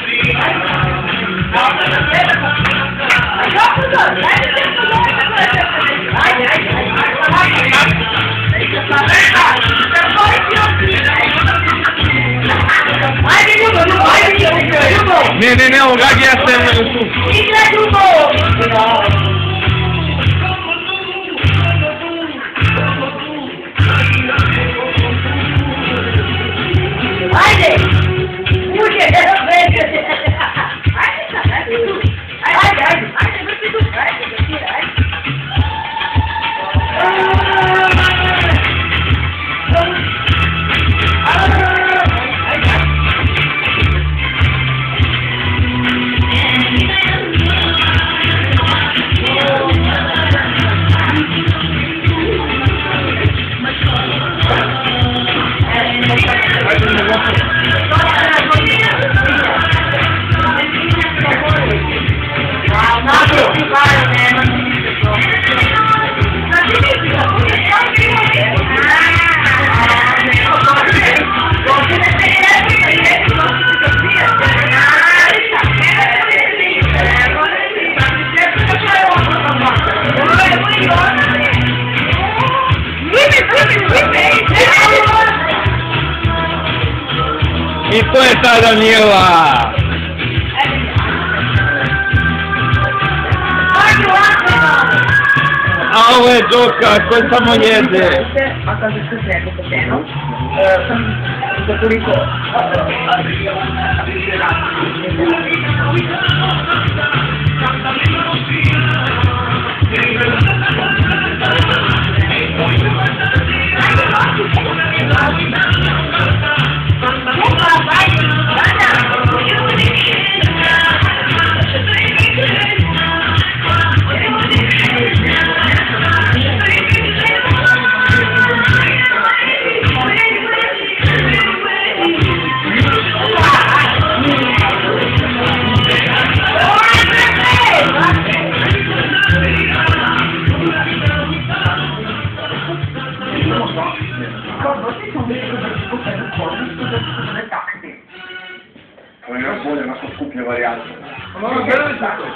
Ne, ovoga ja sam tu. Igra ljubo! Ajde! Uđe! Ajde, vrti tu! I to je ta Danijela! A ovo je djoka koji samo jede. A kaže što se neko poteno, sam za toliko... To je još bolje, onako skuplje varijante.